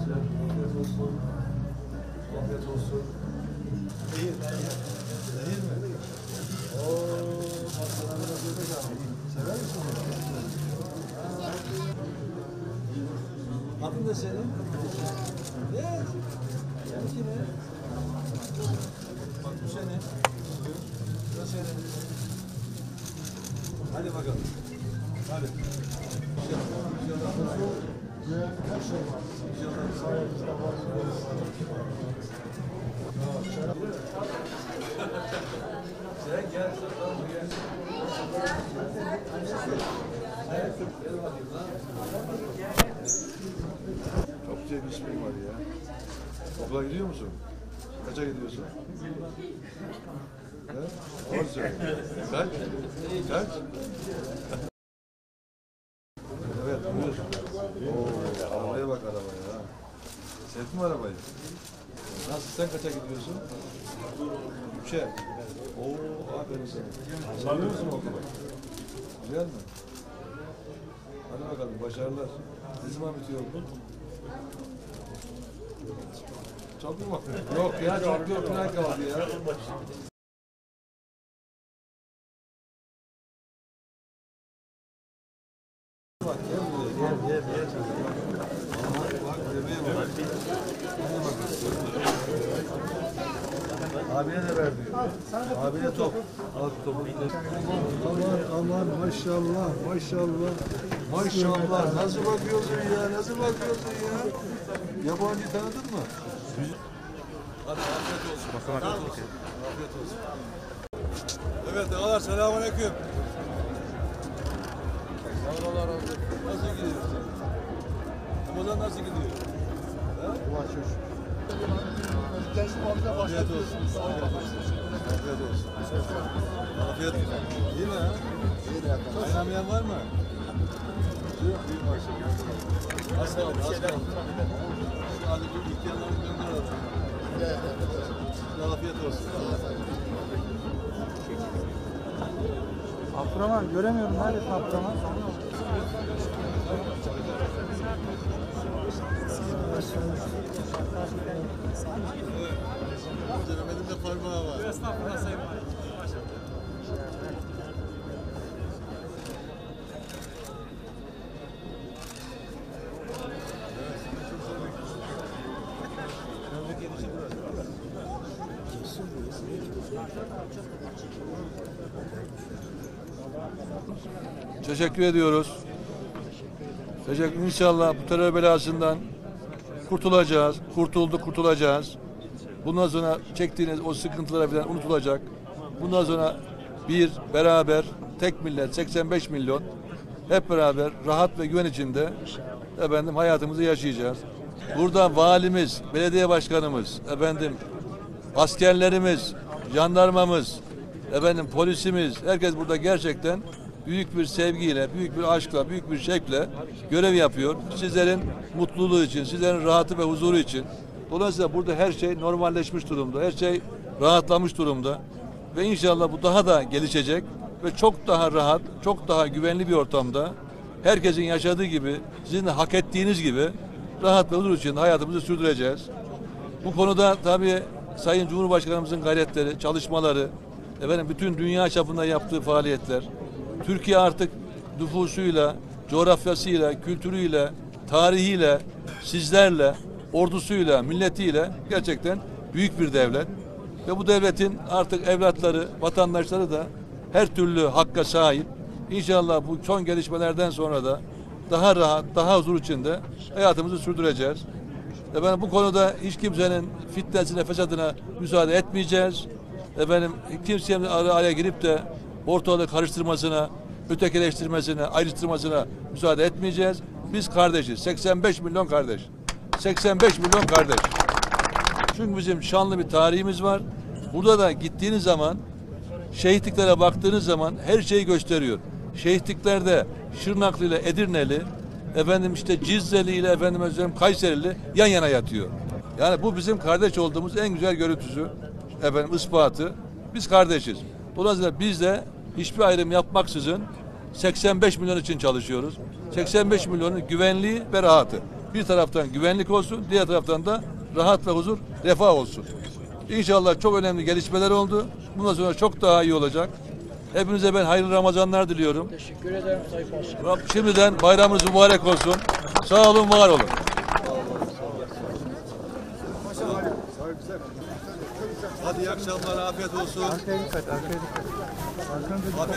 Afiyet olsun. Afiyet olsun. İyi. Değil mi? Ooo, bak sana biraz ödek abi. Sever misin bunu? Adın ne senin? Ne? Seninki ne? Bak bu senin. Bu da senin. Hadi bakalım. Hadi. Her şey var. Sayenizde var. Sen gel. Gel. Çok güzel bir ismin var ya. Okula gidiyor musun? Kaça gidiyorsun? He? Doğru söyle. Kaç? Kaç? Evet, buyur. Oo, arabaya bak arabaya. Sevdin mi arabayı? Nasıl, sen kaça gidiyorsun? 3'e. Oo, aferin sana. Seviyor musun okulu? Güzel mi? Hadi bakalım, başarılar. Ne zaman bitiyor okul? Çok mu? Yok ya, çok yok. Ne kaldı ya? Bak, gel. Bak, bebeğe bak. Abiye de ver diyor. Abiye top. Al topu. Aman maşallah. Maşallah. Nasıl bakıyorsun ya? Yabancı tanıdın mı? Hadi afiyet olsun. Afiyet olsun. Evet ağalar, selamünaleyküm. Allah razı olsun. Nasıl gidiyor? Ramazan nasıl gidiyor? Allah şükür. Afiyet olsun. Afiyet olsun. Afiyet olsun. İyi mi ha? İyi de yapalım. Kaynamayan var mı? Yok, iyi maşallah. Az kaldı. Hadi bir iki yandan gönderelim. Afiyet olsun. Abdurrahman göremiyorum. Nerede Abdurrahman? Elimde parmağı var. Estağfurullah Sayın Valim. Teşekkür ediyoruz. İnşallah bu terör belasından kurtulacağız. Kurtulacağız. Bundan sonra çektiğiniz o sıkıntılar falan unutulacak. Bundan sonra beraber tek millet 85 milyon hep beraber rahat ve güven içinde hayatımızı yaşayacağız. Burada valimiz, belediye başkanımız, askerlerimiz, jandarmamız, polisimiz, herkes burada gerçekten büyük bir sevgiyle, büyük bir aşkla, büyük bir şevkle görev yapıyor. Sizlerin mutluluğu için, sizlerin rahatı ve huzuru için. Dolayısıyla burada her şey normalleşmiş durumda, her şey rahatlamış durumda. Ve inşallah bu daha da gelişecek ve çok daha rahat, çok daha güvenli bir ortamda herkesin yaşadığı gibi, sizin de hak ettiğiniz gibi rahat ve huzur içinde hayatımızı sürdüreceğiz. Bu konuda tabii Sayın Cumhurbaşkanımızın gayretleri, çalışmaları, bütün dünya çapında yaptığı faaliyetler, Türkiye artık nüfusuyla, coğrafyasıyla, kültürüyle, tarihiyle, sizlerle, ordusuyla, milletiyle gerçekten büyük bir devlet. Ve bu devletin artık evlatları, vatandaşları da her türlü hakka sahip. İnşallah bu son gelişmelerden sonra da daha rahat, daha huzur içinde hayatımızı sürdüreceğiz. Bu konuda hiç kimsenin fitnesine, fesadına müsaade etmeyeceğiz. Kimsenin araya girip de ortalığı karıştırmasına, ötekileştirmesine, ayrıştırmasına müsaade etmeyeceğiz. Biz kardeşiz. 85 milyon kardeş. 85 milyon kardeş. Çünkü bizim şanlı bir tarihimiz var. Burada da gittiğiniz zaman, şehitliklere baktığınız zaman her şeyi gösteriyor. Şehitliklerde Şırnaklı ile Edirneli, Cizreli ile Kayserili yan yana yatıyor. Yani bu bizim kardeş olduğumuz en güzel görüntüsü, ispatı. Biz kardeşiz. Dolayısıyla biz de hiçbir ayrım yapmaksızın 85 milyon için çalışıyoruz. 85 milyonun güvenliği ve rahatı. Bir taraftan güvenlik olsun, diğer taraftan da rahat ve huzur, refah olsun. İnşallah çok önemli gelişmeler oldu. Bundan sonra çok daha iyi olacak. Hepinize ben hayırlı Ramazanlar diliyorum. Teşekkür ederim Sayın Başkanım. Şimdiden bayramınız mübarek olsun. Sağ olun, var olun. Hadi iyi akşamlar, afiyet olsun. Arkaya dikkat, arkaya dikkat. Arkanıza dikkat.